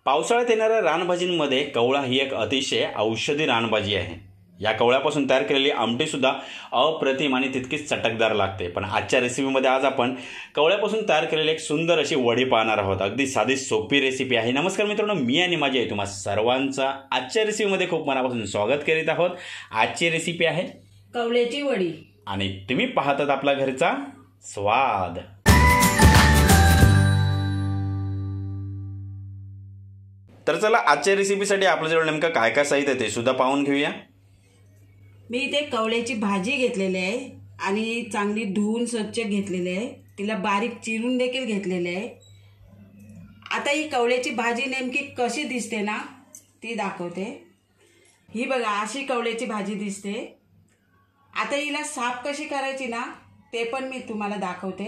पावसाळ्यात येणाऱ्या रानभाजींमध्ये कवळा ही एक अतिशय औषधी रानभाजी आहे। या कवळ्यापासून तयार केलेली आमटीसुद्धा अप्रतिम आणि तितकीच चटकदार लागते। पण आजच्या रेसिपीमध्ये आज आपण कवळ्यापासून तयार केलेली एक सुंदर अशी वडी पाहणार आहोत। अगदी साधी सोपी रेसिपी आहे। नमस्कार मित्रांनो, मी आणि माझी आई तुम्हा सर्वांचा आजच्या रेसिपीमध्ये खूप मनापासून स्वागत करीत आहोत। आजची रेसिपी आहे कवळ्याची वडी आणि तुम्ही पाहतात आपला घरचा स्वाद। तर चला आजच्या रेसिपीसाठी आपल्याजवळ नेमकं काय काय साहित्य ते सुद्धा पाहून घेऊया। मी इथे कवळ्याची भाजी घेतलेली आहे आणि चांगली धुवून स्वच्छ घेतलेली आहे। तिला बारीक चिरून देखील घेतलेले आहे। आता ही कवळ्याची भाजी नेमकी कशी दिसते ना ती दाखवते। ही बघा अशी कवळ्याची भाजी दिसते। आता हिला साफ कशी करायची ना ते पण मी तुम्हाला दाखवते।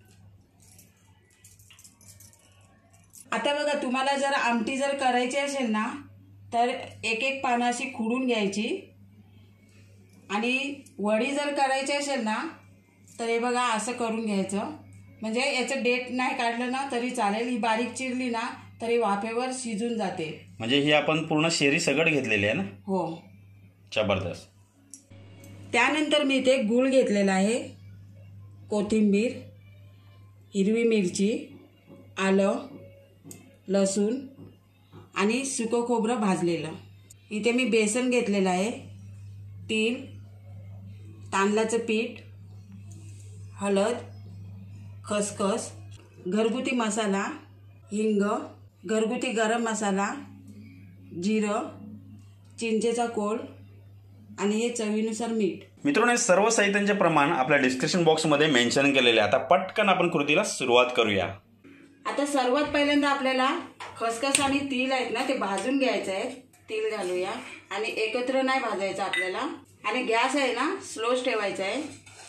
आता बघा, तुम्हाला जर आमटी जर करायची असेल ना तर एक एक पानं अशी खुडून घ्यायची आणि वडी जर करायची असेल ना तर हे बघा असं करून घ्यायचं। म्हणजे याचं डेट नाही काढलं ना तरी चालेल। ही बारीक चिरली ना तरी वाफेवर शिजून जाते। म्हणजे ही आपण पूर्ण शेरी सगळं घेतलेली आहे ना? हो, जबरदस्त। त्यानंतर मी इथे गूळ घेतलेला आहे, कोथिंबीर, हिरवी मिरची, आलं, लसूण आणि सुकं खोबरं भाजलेलं। इथे मी बेसन घेतलेलं आहे, तीळ, तांदळाचं पीठ, हळद, खसखस, घरगुती मसाला, हिंग, घरगुती गरम मसाला, जिरं, चिंचेचा कोळ आणि हे चवीनुसार मीठ। मित्रांनो, सर्व साहित्यांचे प्रमाण आपल्या डिस्क्रिप्शन बॉक्समध्ये मेन्शन केलेले आहे। आता पटकन आपण कृतीला सुरुवात करूया। आता सर्वात पहिल्यांदा आपल्याला खसखस आणि तीळ आहेत ना ते भाजून घ्यायचं आहे। तीळ घालूया आणि एकत्र नाही भाजायचं आपल्याला। आणि गॅस आहे ना स्लोच ठेवायचा आहे।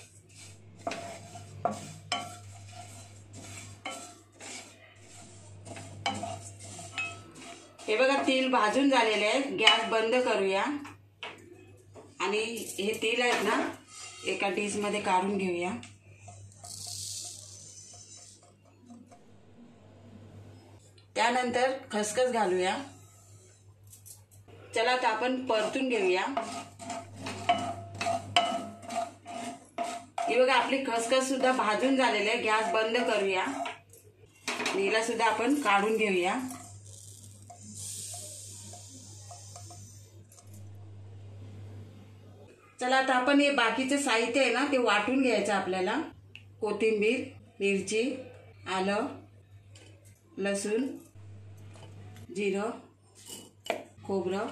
हे बघा तीळ भाजून झालेले आहेत। गॅस बंद करूया आणि हे तीळ आहेत ना एका डिशमध्ये काढून घेऊया। त्यानंतर खसखस घालूया। चला आता आपण परतून घेऊया। ही बघा आपली खसखस सुद्धा भाजून झालेली आहे। गॅस बंद करूया आणि हिला सुद्धा आपण काढून घेऊया। चला आता आपण हे बाकीचे साहित्य आहे ना ते वाटून घ्यायचं आपल्याला। कोथिंबीर, मिरची, आलं, लसूण, जिरं, खोबरं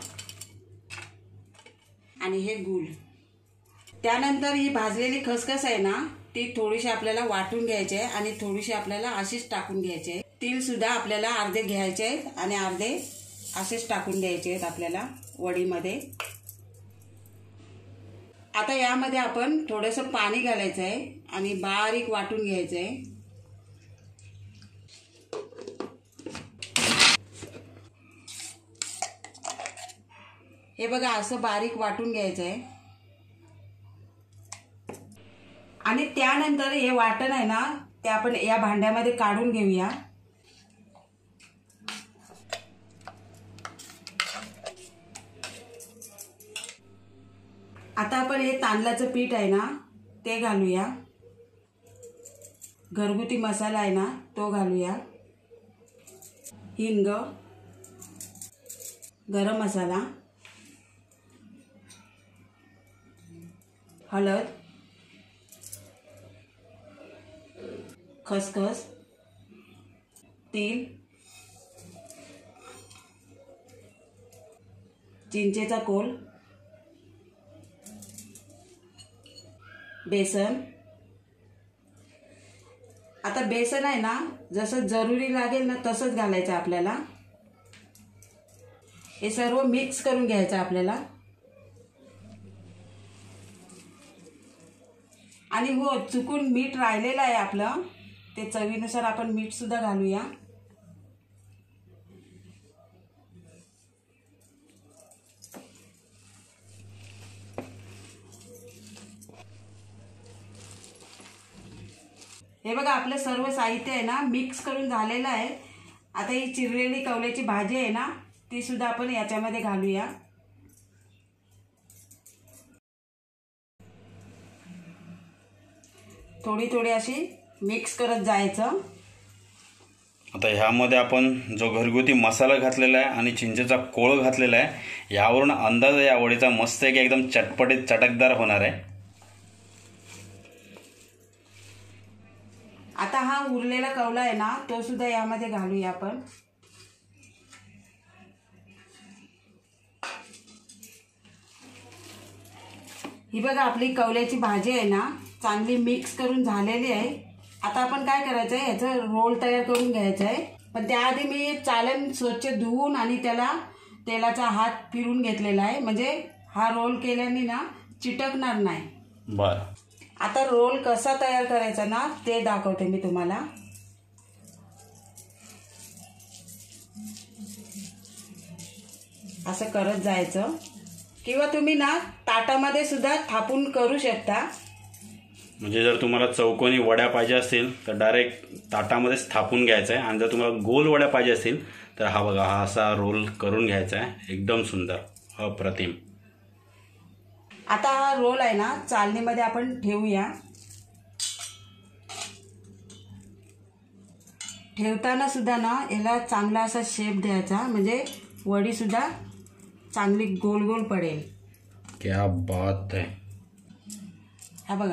आणि हे गूळ। त्यानंतर ही भाजलेली खसखस आहे ना ती थोडीशी आपल्याला वाटून घ्यायची आहे आणि थोडीशी आपल्याला अशीच टाकून घ्यायची आहे। तीळ सुद्धा आपल्याला अर्धे घ्यायचे आहेत आणि अर्धे असेच टाकून द्यायचे आहेत आपल्याला वडीमध्ये। आता यामध्ये आपण थोडंसं पाणी घालायचं आहे आणि बारीक वाटून घ्यायचं आहे। हे बघा असं बारीक वाटून घ्यायचं आहे आणि त्यानंतर हे वाटण आहे ना ते आपण या भांड्यामध्ये काढून घेऊया। आता आपण हे तांदळाचं पीठ आहे ना ते घालूया। घरगुती मसाला आहे ना तो घालूया। हिंग, गरम मसाला, हळद, खसखस, तीळ, चिंचेचा कोळ, बेसन। आता बेसन आहे ना जसं जरुरी लागेल ना तसंच घालायचं आपल्याला। हे सर्व मिक्स करून घ्यायचं आपल्याला। आणि हो, चुकून मीठ राहिलेलं आहे आपलं, ते चवीनुसार आपण मीठ सुद्धा घालूया। हे बघा आपलं सर्व साहित्य आहे ना मिक्स करून झालेलं आहे आता ही चिरलेली कवल्याची भाजी आहे ना, ती सुद्धा आपण याच्यामध्ये घालूया. थोडी थोडी अशी मिक्स करत जायचं. आता ह्यामध्ये आपण जो घरगुती मसाला घातलेला आहे आणि चिंचेचा कोळ घातलेला आहे, यावरून अंदाज या वडीचा मस्त आहे की एकदम चटपटीत चटकदार होणार आहे. आता हा उरलेला कवला आहे ना, तो सुद्धा यामध्ये घालूया आपण. ही बघा आपली कवल्याची भाजी आहे ना, चांगली मिक्स करून झालेली आहे. आता आपण काय करायचं आहे, याचा रोल तयार करून घ्यायचा आहे. पण त्याआधी मी चालन स्वच्छ धुवून आणि त्याला तेलाचा हात फिरून घेतलेला आहे, म्हणजे हा रोल केल्याने ना चिटकणार नाही. बरं. आता रोल कसा तयार करायचा ना, ते दाखवते मी तुम्हाला. असं करत जायचं, किंवा तुम्ही ना ताटामध्ये सुद्धा थापून करू शकता. म्हणजे जर तुम्हाला चौकोनी वड्या पाहिजे असतील तर डायरेक्ट ताटामध्येच थापून घ्यायचं आहे, आणि जर तुम्हाला गोल वड्या पाहिजे असतील तर हा बघा, हा असा रोल करून घ्यायचा आहे. एकदम सुंदर, अप्रतिम. आता हा रोल आहे ना, चालणीमध्ये आपण ठेवूया. ठेवताना सुद्धा ना याला चांगला असा शेप द्यायचा, म्हणजे वडी सुद्धा चांगली गोल गोल पडेल. क्या बात आहे. हा बघा.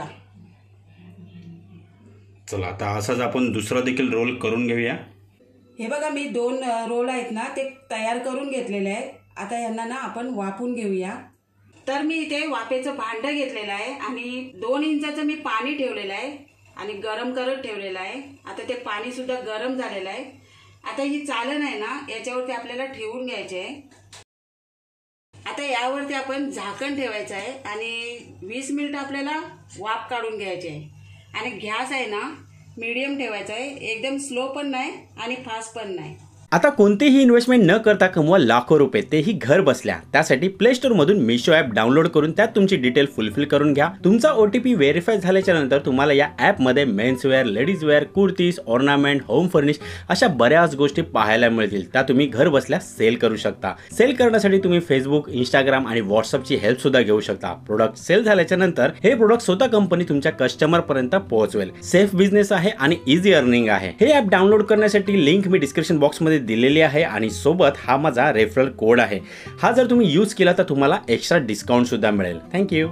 चला आता असाच आपण दुसरा देखील रोल करून घेऊया. हे बघा, मी 2 रोल आहेत ना, ते तयार करून घेतलेले आहेत. आता यांना ना आपण वाफून घेऊया. तर मी इथे वाफेचं भांडं घेतलेलं आहे आणि 2 इंचाचं मी पाणी ठेवलेलं आहे आणि गरम करत ठेवलेलं आहे. आता ते पाणी सुद्धा गरम झालेलं आहे. आता ही चालन आहे ना, याच्यावरती आपल्याला ठेवून घ्यायचे आहे. आता यावरती आपण झाकण ठेवायचं आहे आणि 20 मिनिट आपल्याला वाफ काढून घ्यायची आहे. आणि गॅस आहे ना मीडियम ठेवायचा आहे, एकदम स्लो पण नाही आणि फास्ट पण नाही. आता कोणतेही इन्व्हेस्टमेंट न करता कमवा लाखो रुपये, तेही घर बसल्या. त्यासाठी प्ले स्टोर मधून मीशो ॲप डाउनलोड करून त्यात तुमची डिटेल फुलफिल करून घ्या. तुमचा OTP व्हेरीफाय झाल्याच्या नंतर तुम्हाला या ॲपमध्ये menswear, ladies wear, kurtis, ornament, home furnish अशा बऱ्याच गोष्टी पाहायला मिळतील. त्या तुम्ही घर बसल्या सेल करू शकता. सेल करण्यासाठी तुम्ही फेसबुक, इंस्टाग्राम आणि व्हॉट्सअपची हेल्प सुद्धा घेऊ शकता. प्रोडक्ट सेल झाल्याच्या नंतर हे प्रोडक्ट स्वतः कंपनी तुमच्या कस्टमर पर्यंत पोहोचवेल. सेफ बिझनेस आहे आणि इझी अर्निंग आहे. हे ॲप डाउनलोड करण्यासाठी लिंक मी डिस्क्रिप्शन बॉक्स मध्ये दिलेली आहे आणि सोबत हा माझा रेफरल कोड आहे. हा जर तुम्ही यूज केला तर तुम्हाला एक्स्ट्रा डिस्काउंट सुद्धा मिळेल. थँक्यू.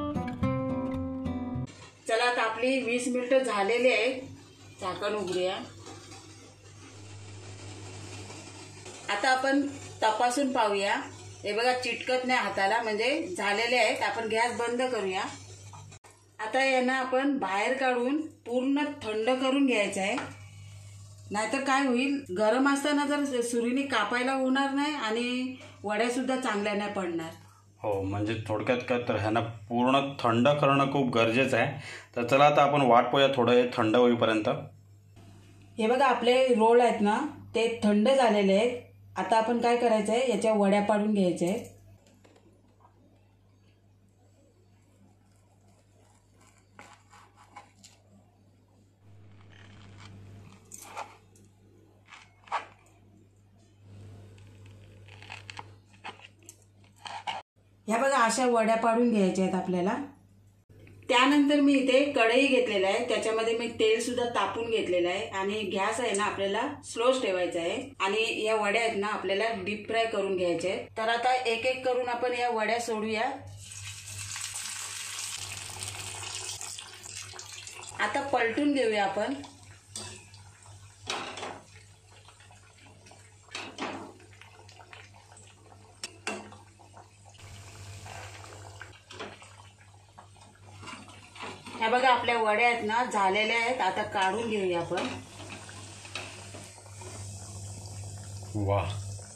चला आता आपली 20 मिनिटं झालेली आहेत. झाकण उघडूया. आता आपण तपासून पाहूया. हे बघा, चिटकत नाही हाताला, म्हणजे झालेले आहेत. आपण गॅस बंद करूया. आता यांना आपण बाहेर काढून पूर्ण थंड करून घ्यायचं आहे. नाहीतर काय होईल, गरम असताना जर सुरीने कापायला होणार नाही आणि वड्या सुद्धा चांगल्या नाही पडणार. हो, म्हणजे थोडक्यात काय तर ह्यांना पूर्ण थंड करणं खूप गरजेचं आहे. तर चला आता आपण वाट पाहूया थोडं थंड होईपर्यंत. हे बघा, आपले रोल आहेत ना, ते थंड झालेले आहेत. आता आपण काय करायचं आहे, याच्या वड्या पाडून घ्यायच्या आहेत. ह्या बघा, अशा वड्या पाडून घ्यायच्या आहेत आपल्याला. त्यानंतर मी इथे कढई घेतलेला आहे, त्याच्यामध्ये मी तेल सुद्धा तापून घेतलेलं आहे आणि गॅस आहे ना आपल्याला स्लोच ठेवायचा आहे. आणि या वड्या आहेत ना आपल्याला डीप फ्राय करून घ्यायच्या आहेत. तर आता एक एक करून आपण या वड्या सोडूया. आता पलटून घेऊया आपण. ह्या बघा, आपल्या वड्या आहेत ना झालेल्या आहेत. आता काढून घेऊया आपण. वाह,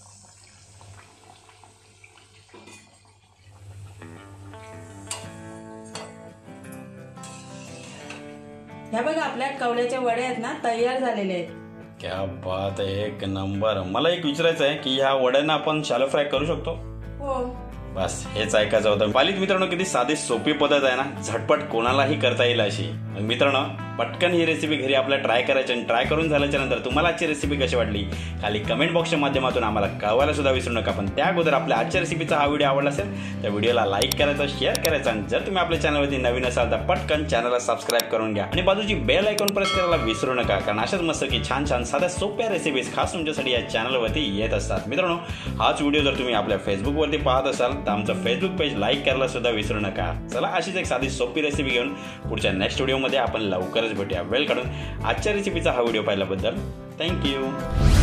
ह्या बघा, आपल्या कवल्याच्या वड्या आहेत ना तयार झालेल्या आहेत. क्या बात आहे, एक नंबर. मला एक विचारायचं आहे की ह्या वड्यांना आपण शॅलो फ्राय करू शकतो? हो, बस हेच ऐकायचं होतं. पाहिलीत मित्रांनो किती साधी सोपी पद्धत आहे ना, झटपट कोणालाही करता येईल अशी. मित्रांनो पटकन ही रेसिपी घरी आपल्याला ट्राय करायची आणि ट्राय करून झाल्याच्या नंतर तुम्हाला आजची रेसिपी कशी वाटली खाली कमेंट बॉक्सच्या माध्यमातून आम्हाला कळवायला सुद्धा विसरू नका. पण त्या अगोदर आपल्या आजच्या रेसिपीचा हा व्हिडिओ आवडला असेल तर व्हिडिओला लाईक करायचा, शेअर करायचा आणि जर तुम्ही आपल्या चॅनलवरती नवीन असाल तर पटकन चॅनलला सबस्क्राईब करून घ्या आणि बाजूची बेल आयकॉन प्रेस करायला विसरू नका, कारण अशाच मस्त की छान छान साध्या सोप्या रेसिपीज खास तुमच्यासाठी या चॅनलवरती येत असतात. मित्रांनो हाच व्हिडिओ जर तुम्ही आपल्या फेसबुकवरती पाहत असाल तर आमचं फेसबुक पेज लाईक करायला सुद्धा विसरू नका. चला अशीच एक साधी सोपी रेसिपी घेऊन पुढच्या नेक्स्ट व्हिडिओमध्ये आपण लवकरच भेटूया. वेळ काढून आजच्या रेसिपीचा हा व्हिडिओ पाहिल्याबद्दल थँक्यू.